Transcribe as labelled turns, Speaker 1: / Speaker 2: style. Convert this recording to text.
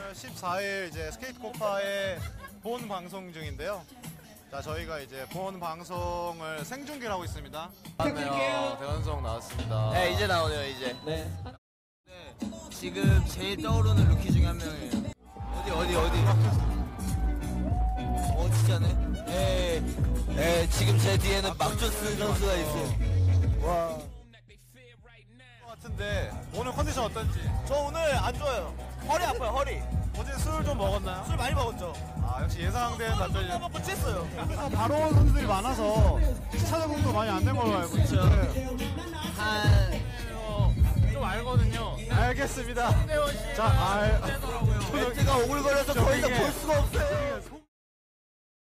Speaker 1: 8월 14일 이제 스케이트 코파의 본 방송 중인데요. 자, 저희가 이제 본 방송을 생중계를 하고 있습니다.
Speaker 2: 안녕하세요. 대원성 나왔습니다.
Speaker 3: 네, 이제 나오네요, 이제.
Speaker 2: 네.
Speaker 3: 네, 지금 제일 떠오르는 루키 중에 한 명이에요. 어디? 진짜네? 네, 지금 제 뒤에는 막조스 선수가 있어요. 와.
Speaker 1: 같은데 오늘 컨디션 어떤지?
Speaker 3: 저 오늘 안 좋아요. 허리 아파요, 허리.
Speaker 1: 어제 술 좀 먹었나요?
Speaker 3: 술 많이 먹었죠?
Speaker 1: 아, 역시 예상된 답변이.
Speaker 3: 술 먹고 쬐어요.
Speaker 1: 그래서 바로 온 선수들이 많아서 시차 적응도 많이 안 된 걸로 알고 있죠.
Speaker 2: 좀 알거든요.
Speaker 1: 알겠습니다. 자,
Speaker 3: 멘트가 오글거려서 더 이상 볼 수가 없어요.